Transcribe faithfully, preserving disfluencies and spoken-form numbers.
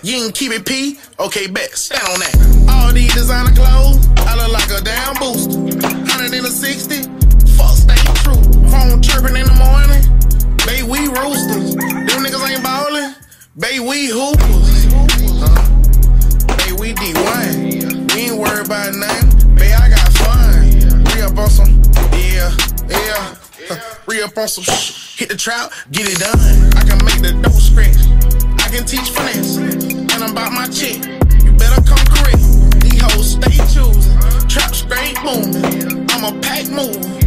You can keep it P? Okay, bet. Stand on that. All these designer clothes, I look like a damn booster. one hundred sixty, fuck stay true. Phone chirping in the morning, baby, we roosters. Them niggas ain't ballin', baby, we hoopers. Uh, baby, we D one. We ain't worried about nothing, baby, I got fun. Re-up on some, yeah, yeah. Uh, Re-up on some shit, hit the trap, get it done. I can make the dope scratch, I can teach finesse. And I'm about my chick, you better come correct. These hoes stay choosing, trap straight moving, I'm a pack mover.